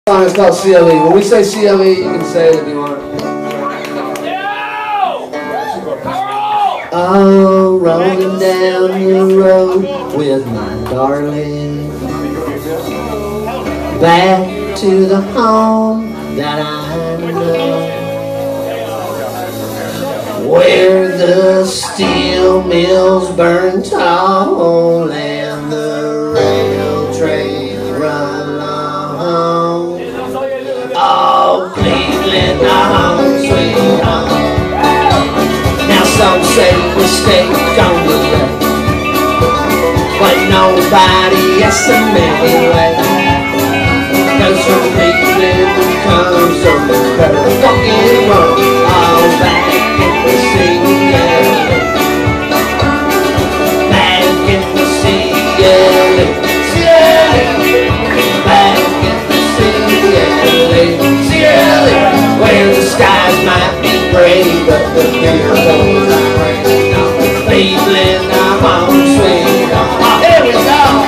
song is called CLE. When we say CLE, you can say it if you want. Oh, rolling down the road with my darling, back to the home that I know, where the steel mills burn tall and the rail trains run long. Oh, Cleveland, home sweet home. Now some say we stay on the way, but nobody asks them anyway. 'Cause from Beachland comes the better fucking road. All back in the CLE, back in the CLE, back in the CLE, where the skies might be gray, but the beer goes like rain. Cleveland, I'm home sweet home. Oh, here we go.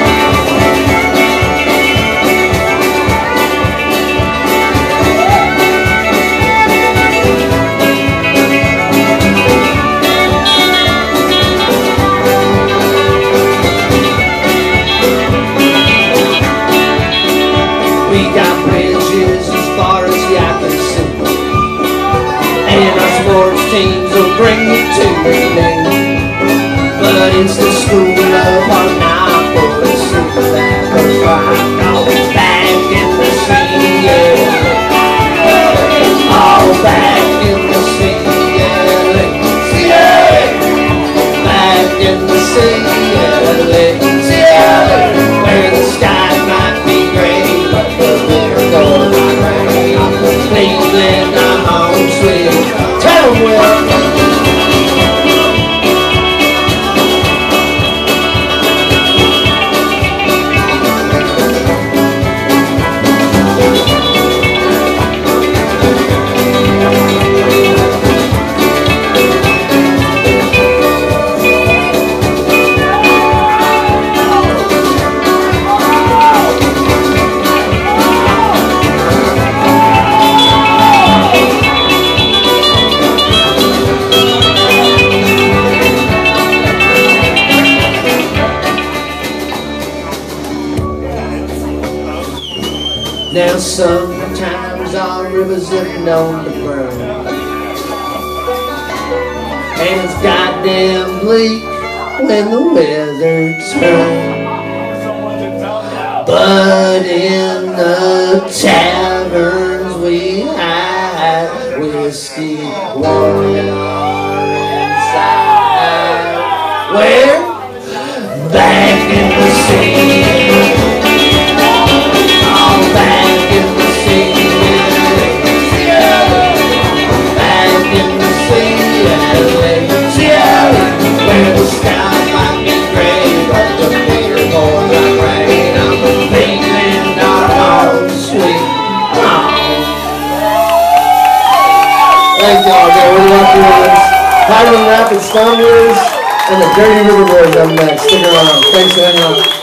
We got bridges as far as the eye can see, and our sports teams will bring you to your name. But it's the school of our night for the super that goes right on. Back in the CLE, all back in the CLE, back in the CLE, where the skies might be gray, but the beer goes like rain. Cleveland, I'm home sweet. Tell 'em where. Now sometimes our rivers are known to burn, and it's goddamn bleak when the weather turns. But in the taverns we hide whiskey warm in our inside. Where? Back in the sea. Thank y'all, man. We're Luckey Ones. Hiram and the Dirty River Boys up next. Stick around. Thanks for hanging out.